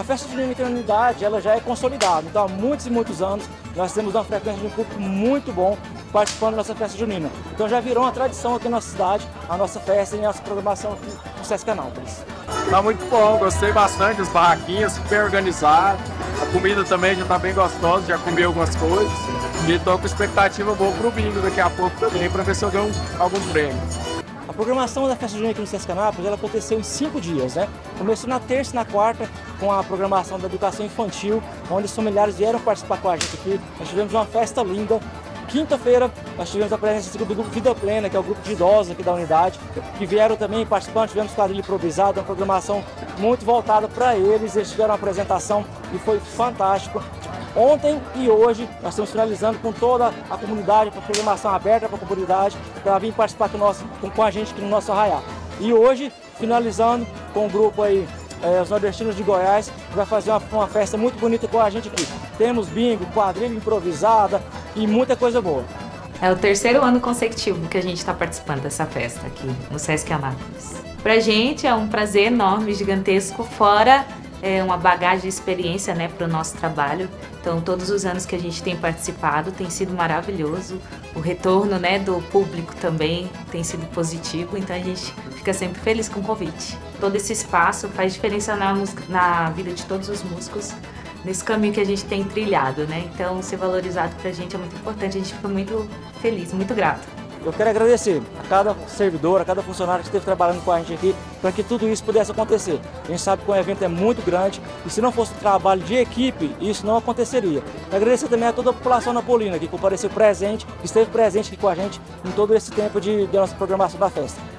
festa junina aqui na unidade, ela já é consolidada, então há muitos e muitos anos nós temos uma frequência de um público muito bom participando da nossa festa junina. Então já virou uma tradição aqui na nossa cidade, a nossa festa e a nossa programação aqui no Sesc Anápolis. Tá muito bom, gostei bastante, as barraquinhas super organizadas, a comida também já tá bem gostosa, já comi algumas coisas e tô com expectativa boa pro bingo daqui a pouco também, para ver se eu ganho alguns prêmios. A programação da festa junina aqui no Sesc Anápolis, ela aconteceu em 5 dias, né? Começou na terça e na quarta com a programação da educação infantil, onde os familiares vieram participar com a gente aqui. Nós tivemos uma festa linda. Quinta-feira nós tivemos a presença do grupo Vida Plena, que é o grupo de idosos aqui da unidade, que vieram também participando. Tivemos quadrilha improvisada, uma programação muito voltada para eles. Eles tiveram uma apresentação e foi fantástico. Ontem e hoje nós estamos finalizando com toda a comunidade, com a programação aberta para a comunidade, para vir participar com a gente aqui no nosso arraial. E hoje, finalizando com o grupo aí, os nordestinos de Goiás, que vai fazer uma festa muito bonita com a gente aqui. Temos bingo, quadrilha improvisada e muita coisa boa. É o 3º ano consecutivo que a gente está participando dessa festa aqui no Sesc Anápolis. Pra gente é um prazer enorme, gigantesco, fora uma bagagem de experiência, né, para o nosso trabalho. Então, todos os anos que a gente tem participado tem sido maravilhoso. O retorno, né, do público também tem sido positivo, então a gente fica sempre feliz com o convite. Todo esse espaço faz diferença na vida de todos os músicos, nesse caminho que a gente tem trilhado, né? Então, ser valorizado pra gente é muito importante, a gente fica muito feliz, muito grato. Eu quero agradecer a cada servidor, a cada funcionário que esteve trabalhando com a gente aqui para que tudo isso pudesse acontecer. A gente sabe que o evento é muito grande e se não fosse o trabalho de equipe, isso não aconteceria. Agradecer também a toda a população napolina que compareceu presente, que esteve presente aqui com a gente em todo esse tempo da nossa programação da festa.